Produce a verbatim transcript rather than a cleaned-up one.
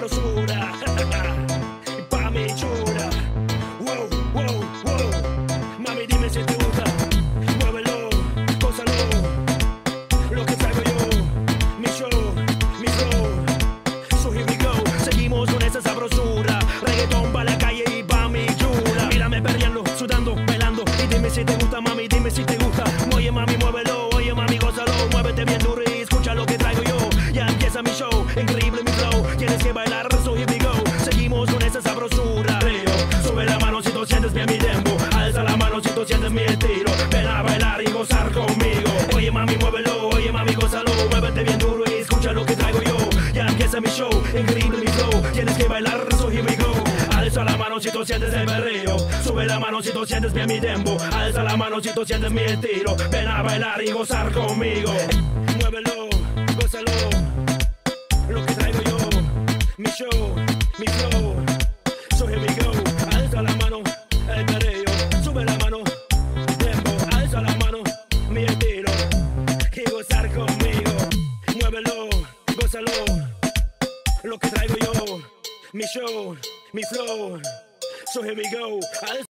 sabrosura. Pa' mi chula. Wow, wow, wow. Mami, dime si te gusta. Muévelo, gózalo. Lo que traigo yo, mi show, mi flow. So here we go. Seguimos con esa sabrosura. Reggaetón pa' la calle y pa' mi chula. Mírame perreando, sudando, bailando. Y dime si te gusta, mami, dime si te gusta. Oye, mami, muévelo. Oye, mami, gózalo. Muévete bien duro y escucha lo que traigo yo. Ya empieza mi show, increíble mi flow. Tienes que bailar, so here we go. Seguimos con esa sabrosura. Río, sube la mano si tú sientes bien mi dembow. Alza la mano si tú sientes mi estilo. Ven a bailar y gozar conmigo. Oye, mami, muévelo. Oye, mami, gózalo. Muévete bien duro y escucha lo que traigo yo. Ya empieza mi show, increíble mi flow. Tienes que bailar, so here we go. Alza la mano si tú sientes el berrío. Sube la mano si tú sientes bien mi dembow. Alza la mano si tú sientes mi estilo. Ven a bailar y gozar conmigo. Muévelo, gózalo. Lo que traigo yo, mi show, mi flow. So here we go. Alza la mano, el perreo. Sube la mano, dembow. Alza la mano, mi estilo. Y gozar conmigo. Muévelo, gózalo. Lo que traigo yo, mi show, mi flow. So here we go. Alza